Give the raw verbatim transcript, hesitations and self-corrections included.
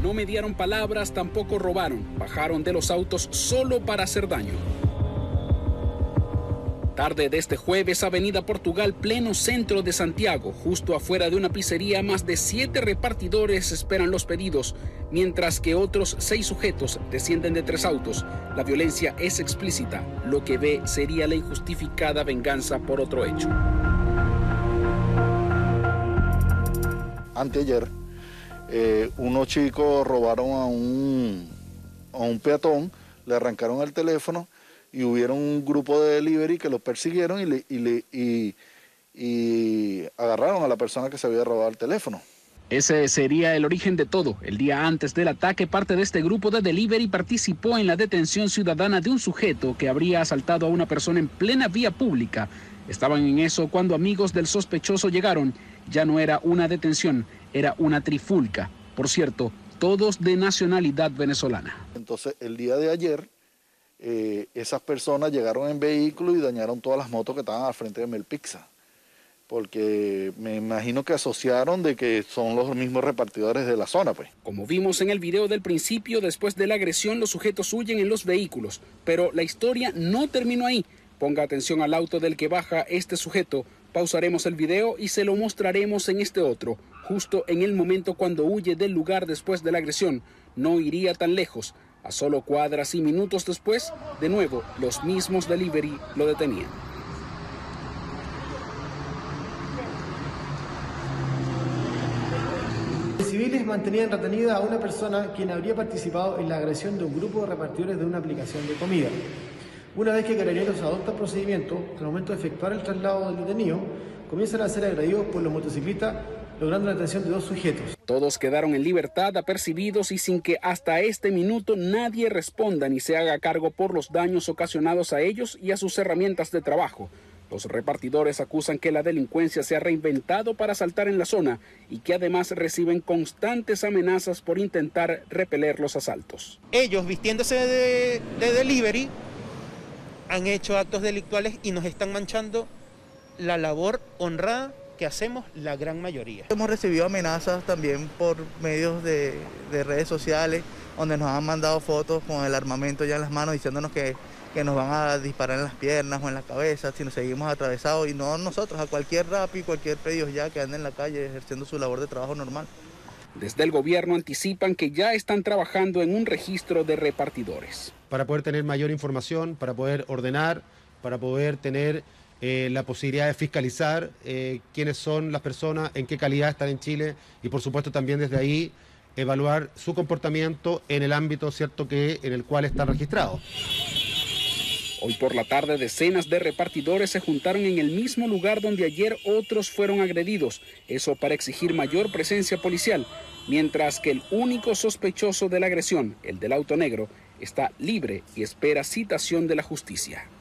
No mediaron palabras, tampoco robaron. Bajaron de los autos solo para hacer daño. Tarde de este jueves, Avenida Portugal, pleno centro de Santiago. Justo afuera de una pizzería, más de siete repartidores esperan los pedidos, mientras que otros seis sujetos descienden de tres autos. La violencia es explícita. Lo que ve sería la injustificada venganza por otro hecho. Anteayer, eh, unos chicos robaron a un, a un peatón, le arrancaron el teléfono y hubieron un grupo de delivery que los persiguieron y, le, y, le, y, y agarraron a la persona que se había robado el teléfono. Ese sería el origen de todo. El día antes del ataque, parte de este grupo de delivery participó en la detención ciudadana de un sujeto que habría asaltado a una persona en plena vía pública. Estaban en eso cuando amigos del sospechoso llegaron. Ya no era una detención, era una trifulca. Por cierto, todos de nacionalidad venezolana. Entonces, el día de ayer, eh, esas personas llegaron en vehículo y dañaron todas las motos que estaban al frente de Melpizza. Porque me imagino que asociaron de que son los mismos repartidores de la zona, pues. Como vimos en el video del principio, después de la agresión, los sujetos huyen en los vehículos. Pero la historia no terminó ahí. Ponga atención al auto del que baja este sujeto. Pausaremos el video y se lo mostraremos en este otro. Justo en el momento cuando huye del lugar después de la agresión. No iría tan lejos. A solo cuadras y minutos después, de nuevo, los mismos delivery lo detenían. Los civiles mantenían retenida a una persona quien habría participado en la agresión de un grupo de repartidores de una aplicación de comida. Una vez que Carabineros adopta el procedimiento, al momento de efectuar el traslado del detenido, comienzan a ser agredidos por los motociclistas, logrando la detención de dos sujetos. Todos quedaron en libertad, apercibidos y sin que hasta este minuto nadie responda ni se haga cargo por los daños ocasionados a ellos y a sus herramientas de trabajo. Los repartidores acusan que la delincuencia se ha reinventado para asaltar en la zona y que además reciben constantes amenazas por intentar repeler los asaltos. Ellos, vistiéndose de, de delivery, han hecho actos delictuales y nos están manchando la labor honrada que hacemos la gran mayoría. Hemos recibido amenazas también por medios de, de redes sociales, donde nos han mandado fotos con el armamento ya en las manos, diciéndonos que, que nos van a disparar en las piernas o en la cabeza si nos seguimos atravesados, y no nosotros, a cualquier rapi, cualquier pedido ya que ande en la calle ejerciendo su labor de trabajo normal. Desde el gobierno anticipan que ya están trabajando en un registro de repartidores. Para poder tener mayor información, para poder ordenar, para poder tener eh, la posibilidad de fiscalizar eh, quiénes son las personas, en qué calidad están en Chile y por supuesto también desde ahí evaluar su comportamiento en el ámbito cierto que en el cual están registrados. Hoy por la tarde, decenas de repartidores se juntaron en el mismo lugar donde ayer otros fueron agredidos. Eso para exigir mayor presencia policial, mientras que el único sospechoso de la agresión, el del auto negro, está libre y espera citación de la justicia.